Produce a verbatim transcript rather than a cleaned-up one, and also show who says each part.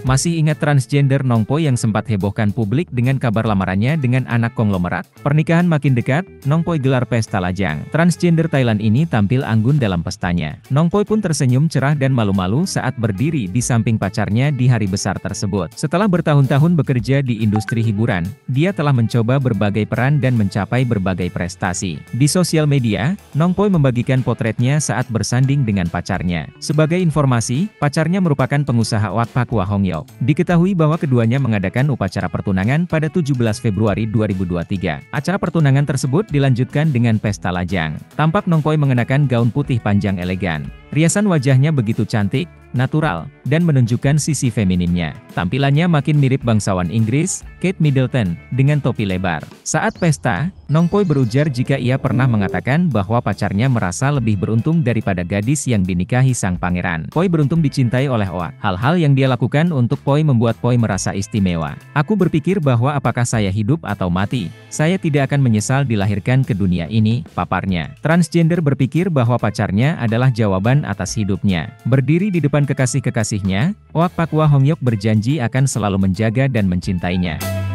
Speaker 1: Masih ingat transgender Nongpoi yang sempat hebohkan publik dengan kabar lamarannya dengan anak konglomerat? Pernikahan makin dekat, Nongpoi gelar pesta lajang. Transgender Thailand ini tampil anggun dalam pestanya. Nongpoi pun tersenyum cerah dan malu-malu saat berdiri di samping pacarnya di hari besar tersebut. Setelah bertahun-tahun bekerja di industri hiburan, dia telah mencoba berbagai peran dan mencapai berbagai prestasi. Di sosial media, Nongpoi membagikan potretnya saat bersanding dengan pacarnya. Sebagai informasi, pacarnya merupakan pengusaha Wak Pak Wah Hong Yok. Diketahui bahwa keduanya mengadakan upacara pertunangan pada tujuh belas Februari dua ribu dua puluh tiga. Acara pertunangan tersebut dilanjutkan dengan pesta lajang. Tampak Nongpoi mengenakan gaun putih panjang elegan. Riasan wajahnya begitu cantik, natural, dan menunjukkan sisi femininnya. Tampilannya makin mirip bangsawan Inggris, Kate Middleton, dengan topi lebar. Saat pesta, Nongpoi berujar jika ia pernah mengatakan bahwa pacarnya merasa lebih beruntung daripada gadis yang dinikahi sang pangeran. Poi beruntung dicintai oleh Oak. Hal-hal yang dia lakukan untuk Poi membuat Poi merasa istimewa. Aku berpikir bahwa apakah saya hidup atau mati, saya tidak akan menyesal dilahirkan ke dunia ini, paparnya. Transgender berpikir bahwa pacarnya adalah jawaban atas hidupnya. Berdiri di depan kekasih-kekasihnya, Wak Pak Wah Hong Yok berjanji akan selalu menjaga dan mencintainya.